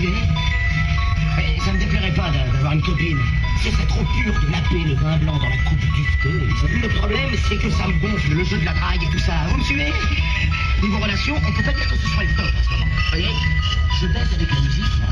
suivez? Ça me déplairait pas d'avoir une copine. C'est trop pur de napper le vin blanc dans la coupe duveteuse. Le problème, c'est que ça me gonfle, le jeu de la drague et tout ça. Vous me suivez? Niveau relation, on peut pas dire que ce soit le top en ce moment. Vous voyez? Je baise avec la musique, moi.